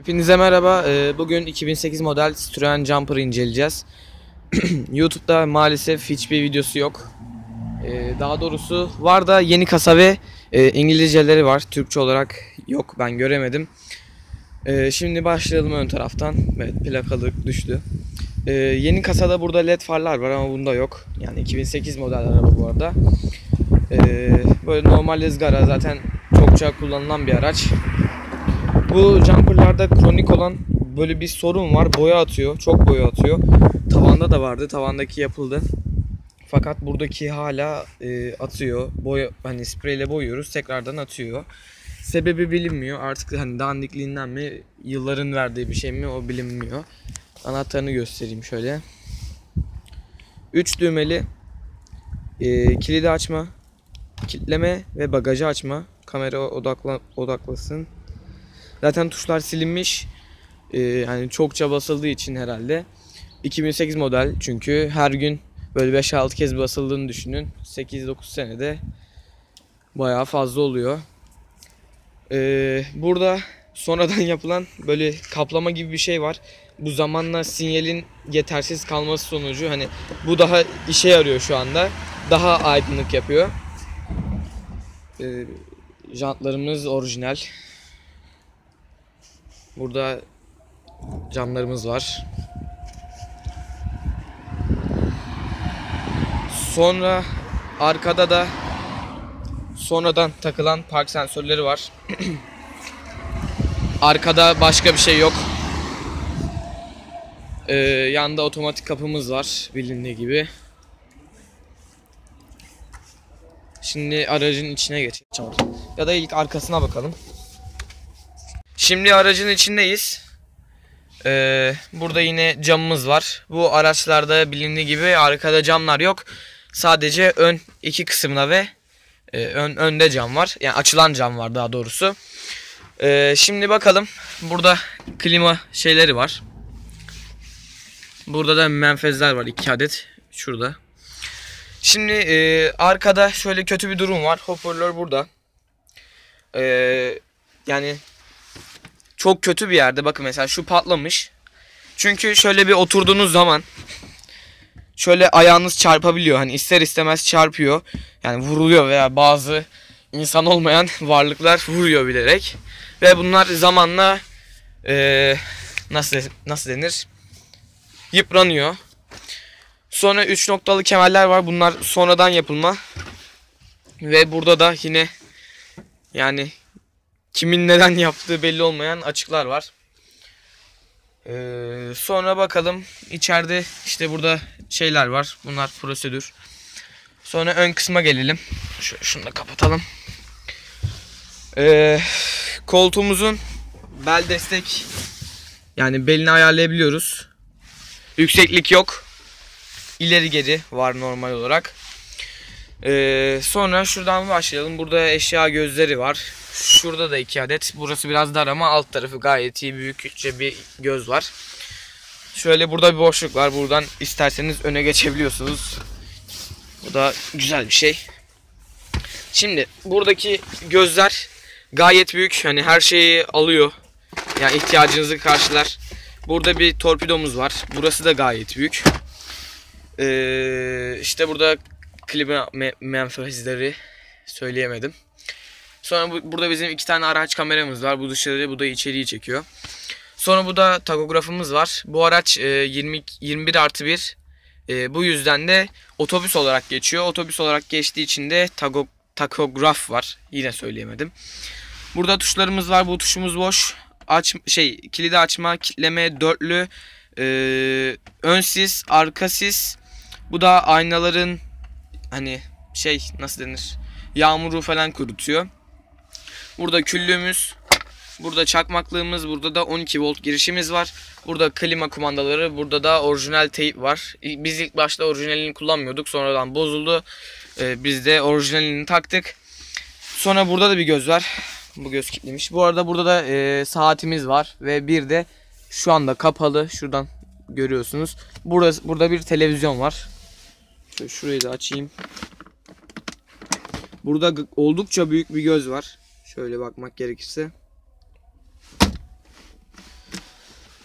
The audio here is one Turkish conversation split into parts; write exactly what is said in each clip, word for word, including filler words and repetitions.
Hepinize merhaba. Bugün iki bin sekiz model Citroen Jumper'ı inceleyeceğiz. YouTube'da maalesef hiçbir videosu yok. Daha doğrusu var da yeni kasa ve İngilizceleri var. Türkçe olarak yok, ben göremedim. Şimdi başlayalım ön taraftan. Evet, plakalık düştü. Yeni kasada burada led farlar var ama bunda yok. Yani iki bin sekiz model araba bu arada. Böyle normal ızgara, zaten çokça kullanılan bir araç. Bu jumperlarda kronik olan böyle bir sorun var. Boya atıyor. Çok boya atıyor. Tavanda da vardı. Tavandaki yapıldı. Fakat buradaki hala e, atıyor. Boya, hani spreyle boyuyoruz. Tekrardan atıyor. Sebebi bilinmiyor. Artık hani dandikliğinden mi, yılların verdiği bir şey mi, o bilinmiyor. Anahtarını göstereyim şöyle. üç düğmeli e, kilidi açma, kilitleme ve bagajı açma. Kamera odakla, odaklasın. Zaten tuşlar silinmiş. Ee, yani çokça basıldığı için herhalde. iki bin sekiz model çünkü her gün böyle beş altı kez basıldığını düşünün. sekiz dokuz senede bayağı fazla oluyor. Ee, burada sonradan yapılan böyle kaplama gibi bir şey var. Bu zamanla sinyalin yetersiz kalması sonucu hani bu daha işe yarıyor şu anda. Daha aydınlık yapıyor. Ee, jantlarımız orijinal. Burada camlarımız var. Sonra arkada da sonradan takılan park sensörleri var. Arkada başka bir şey yok. Ee, yanda otomatik kapımız var bilindiği gibi. Şimdi aracın içine geçelim. Ya da ilk arkasına bakalım. Şimdi aracın içindeyiz. Ee, burada yine camımız var. Bu araçlarda bilindiği gibi arkada camlar yok. Sadece ön iki kısımda ve e, ön önde cam var. Yani açılan cam var daha doğrusu. Ee, şimdi bakalım. Burada klima şeyleri var. Burada da menfezler var, iki adet. Şurada. Şimdi e, arkada şöyle kötü bir durum var. Hoparlör burada. Ee, yani çok kötü bir yerde. Bakın mesela şu patlamış. Çünkü şöyle bir oturduğunuz zaman şöyle ayağınız çarpabiliyor. Hani ister istemez çarpıyor. Yani vuruluyor veya bazı insan olmayan varlıklar vuruyor bilerek. Ve bunlar zamanla ee, nasıl nasıl denir? Yıpranıyor. Sonra üç noktalı kemerler var. Bunlar sonradan yapılma. Ve burada da yine yani kimin neden yaptığı belli olmayan açıklar var. Ee, sonra bakalım içeride işte burada şeyler var. Bunlar prosedür. Sonra ön kısma gelelim. Şöyle şunu da kapatalım. Ee, koltuğumuzun bel destek, yani belini ayarlayabiliyoruz. Yükseklik yok. İleri geri var normal olarak. Ee, sonra şuradan başlayalım. Burada eşya gözleri var. Şurada da iki adet. Burası biraz dar ama alt tarafı gayet iyi, büyükçe bir göz var. Şöyle burada bir boşluk var. Buradan isterseniz öne geçebiliyorsunuz. Bu da güzel bir şey. Şimdi buradaki gözler gayet büyük. Hani her şeyi alıyor. Yani ihtiyacınızı karşılar. Burada bir torpidomuz var. Burası da gayet büyük. Ee, işte burada klima me menfezleri söyleyemedim. Sonra bu, burada bizim iki tane araç kameramız var. Bu dışarı, bu da içeriği çekiyor. Sonra bu da takografımız var. Bu araç e, yirmi yirmi bir artı bir. E, bu yüzden de otobüs olarak geçiyor. Otobüs olarak geçtiği için de tago, takograf var. Yine söyleyemedim. Burada tuşlarımız var. Bu tuşumuz boş. Aç, şey kilidi açma, kilitleme, dörtlü, e, ön sis, arka sis. Bu da aynaların hani şey nasıl denir? Yağmuru falan kurutuyor. Burada küllüğümüz, burada çakmaklığımız, burada da on iki volt girişimiz var. Burada klima kumandaları, burada da orijinal teyp var. Biz ilk başta orijinalini kullanmıyorduk, sonradan bozuldu. Ee, biz de orijinalini taktık. Sonra burada da bir göz var. Bu göz kilitlemiş. Bu arada burada da e, saatimiz var ve bir de şu anda kapalı. Şuradan görüyorsunuz. Burada burada bir televizyon var. Şöyle şurayı da açayım. Burada oldukça büyük bir göz var. Şöyle bakmak gerekirse.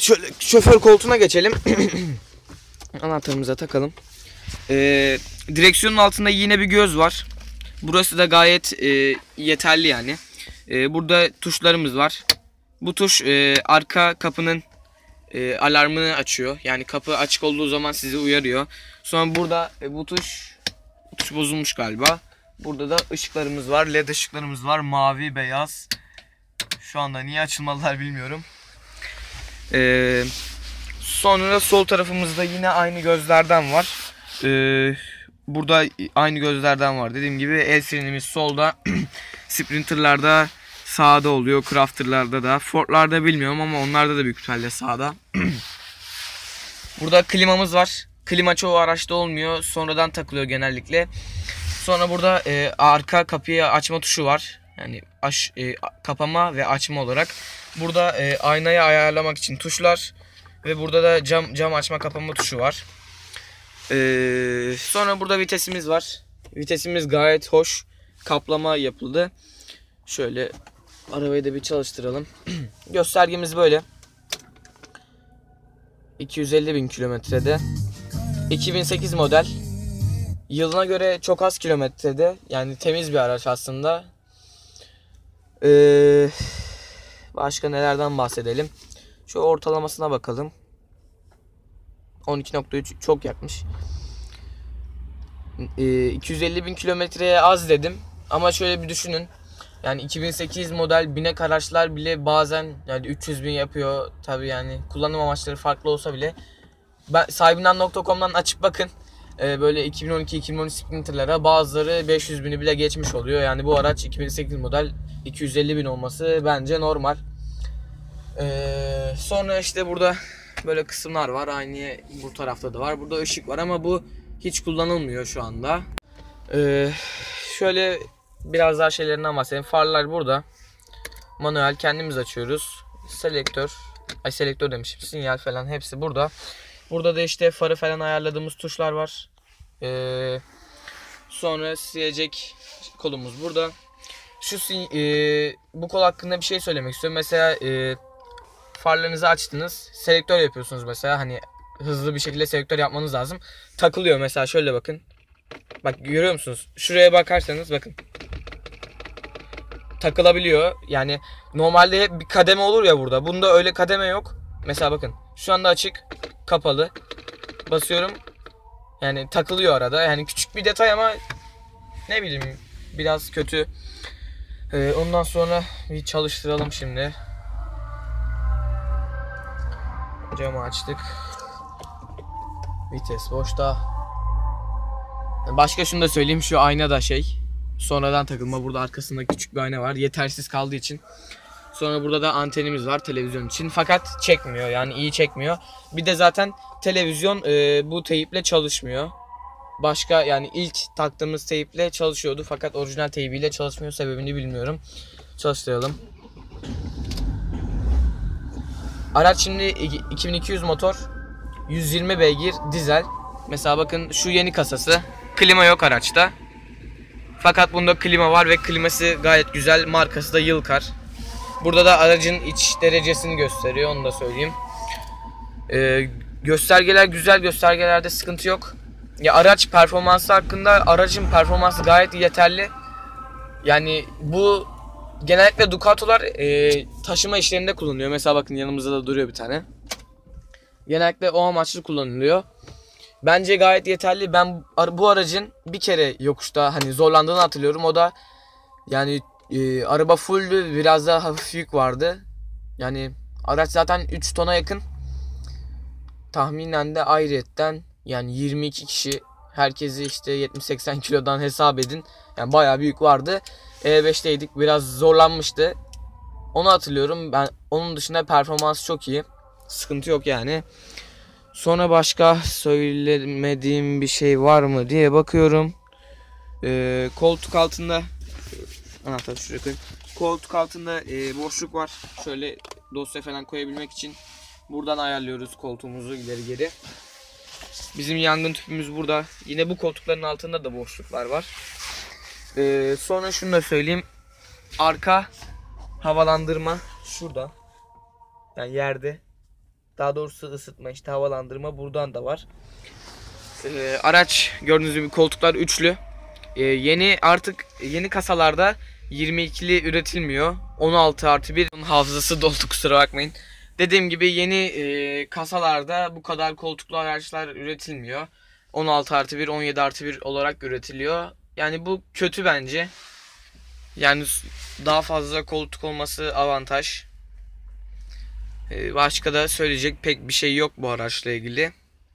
Şöyle şoför koltuğuna geçelim. Anahtarımıza takalım. Ee, direksiyonun altında yine bir göz var. Burası da gayet e, yeterli yani. E, burada tuşlarımız var. Bu tuş e, arka kapının e, alarmını açıyor. Yani kapı açık olduğu zaman sizi uyarıyor. Sonra burada e, bu tuş bu tuş bozulmuş galiba. Burada da ışıklarımız var. Led ışıklarımız var. Mavi, beyaz. Şu anda niye açılmadılar bilmiyorum. Ee, sonra sol tarafımızda yine aynı gözlerden var. Ee, burada aynı gözlerden var. Dediğim gibi el frenimiz solda. Sprinter'larda sağda oluyor. Crafter'larda da. Ford'larda bilmiyorum ama onlarda da büyük ihtimalle sağda. Burada klimamız var. Klima çoğu araçta olmuyor. Sonradan takılıyor genellikle. Sonra burada e, arka kapıyı açma tuşu var. Yani aç, e, kapama ve açma olarak. Burada e, aynayı ayarlamak için tuşlar. Ve burada da cam cam açma kapama tuşu var. E, sonra burada vitesimiz var. Vitesimiz gayet hoş. Kaplama yapıldı. Şöyle arabayı da bir çalıştıralım. Göstergemiz böyle. iki yüz elli bin kilometrede. iki bin sekiz model. Yılına göre çok az kilometrede. Yani temiz bir araç aslında. Ee, başka nelerden bahsedelim? Şu ortalamasına bakalım. on iki nokta üç çok yakmış. Ee, iki yüz elli bin kilometreye az dedim. Ama şöyle bir düşünün. Yani iki bin sekiz model binek araçlar bile bazen yani üç yüz bin yapıyor. Tabii yani kullanım amaçları farklı olsa bile. Ben sahibinden nokta com'dan açıp bakın. Ee, böyle iki bin on iki iki bin on üç Sprinter'lara bazıları beş yüz bini bile geçmiş oluyor. Yani bu araç iki bin sekiz model iki yüz elli bin olması bence normal. Ee, sonra işte burada böyle kısımlar var. Aynı bu tarafta da var. Burada ışık var ama bu hiç kullanılmıyor şu anda. Ee, şöyle biraz daha şeylerinden bahsedelim. Farlar burada. Manuel kendimiz açıyoruz. Selektör. Ay selektör demişim. Sinyal falan hepsi burada. Burada da işte farı falan ayarladığımız tuşlar var. Ee, sonra silecek kolumuz burada. Şu e, bu kol hakkında bir şey söylemek istiyorum. Mesela e, farlarınızı açtınız. Selektör yapıyorsunuz mesela. Hani hızlı bir şekilde selektör yapmanız lazım. Takılıyor mesela, şöyle bakın. Bak görüyor musunuz? Şuraya bakarsanız bakın. Takılabiliyor. Yani normalde bir kademe olur ya burada. Bunda öyle kademe yok. Mesela bakın. Şu anda açık, kapalı. Basıyorum. Yani takılıyor arada. Yani küçük bir detay ama ne bileyim biraz kötü. Ee, ondan sonra bir çalıştıralım şimdi. Camı açtık. Vites boşta. Başka şunu da söyleyeyim. Şu ayna da şey. Sonradan takılma. Burada arkasında küçük bir ayna var. Yetersiz kaldığı için. Sonra burada da antenimiz var televizyon için. Fakat çekmiyor. Yani iyi çekmiyor. Bir de zaten televizyon e, bu teyiple çalışmıyor. Başka yani ilk taktığımız teyiple çalışıyordu. Fakat orijinal teybiyle çalışmıyor. Sebebini bilmiyorum. Çalıştıralım. Araç şimdi iki bin iki yüz motor. yüz yirmi beygir dizel. Mesela bakın şu yeni kasası. Klima yok araçta. Fakat bunda klima var ve kliması gayet güzel. Markası da Yılkar. Burada da aracın iç derecesini gösteriyor. Onu da söyleyeyim. Ee, göstergeler güzel. Göstergelerde sıkıntı yok. Ya araç performansı hakkında, aracın performansı gayet yeterli. Yani bu genellikle Ducato'lar e, taşıma işlerinde kullanılıyor. Mesela bakın yanımızda da duruyor bir tane. Genellikle o amaçlı kullanılıyor. Bence gayet yeterli. Ben bu aracın bir kere yokuşta hani zorlandığını hatırlıyorum. O da yani e, araba fulldü, biraz daha hafif yük vardı. Yani araç zaten üç tona yakın. Tahminen de ayrıyetten yani yirmi iki kişi, herkesi işte yetmiş seksen kilodan hesap edin. Yani bayağı büyük vardı. E beşteydik, biraz zorlanmıştı. Onu hatırlıyorum. Ben onun dışında performans çok iyi. Sıkıntı yok yani. Sonra başka söylemediğim bir şey var mı diye bakıyorum. Ee, koltuk altında anahtar şuraya koyayım. Koltuk altında e, boşluk var. Şöyle dosya falan koyabilmek için buradan ayarlıyoruz koltuğumuzu ileri geri. Bizim yangın tüpümüz burada. Yine bu koltukların altında da boşluklar var. Ee, sonra şunu da söyleyeyim. Arka havalandırma şurada. Yani yerde. Daha doğrusu ısıtma, işte havalandırma buradan da var. Ee, araç gördüğünüz gibi koltuklar üçlü. Ee, yeni artık yeni kasalarda yirmi ikili üretilmiyor. on altı artı bir hafızası doldu, kusura bakmayın. Dediğim gibi yeni e, kasalarda bu kadar koltuklu araçlar üretilmiyor. on altı artı bir, on yedi artı bir olarak üretiliyor. Yani bu kötü bence. Yani daha fazla koltuk olması avantaj. Ee, başka da söyleyecek pek bir şey yok bu araçla ilgili.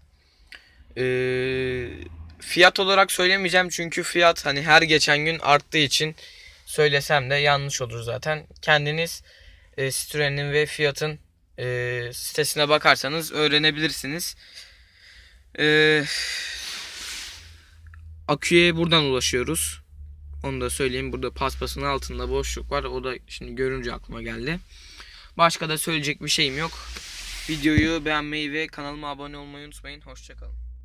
Ee, fiyat olarak söylemeyeceğim çünkü fiyat hani her geçen gün arttığı için söylesem de yanlış olur zaten. Kendiniz e, Citroen'in ve Fiat'ın e, sitesine bakarsanız öğrenebilirsiniz. Ee, aküye buradan ulaşıyoruz. Onu da söyleyeyim. Burada paspasın altında boşluk var. O da şimdi görünce aklıma geldi. Başka da söyleyecek bir şeyim yok. Videoyu beğenmeyi ve kanalıma abone olmayı unutmayın. Hoşça kalın.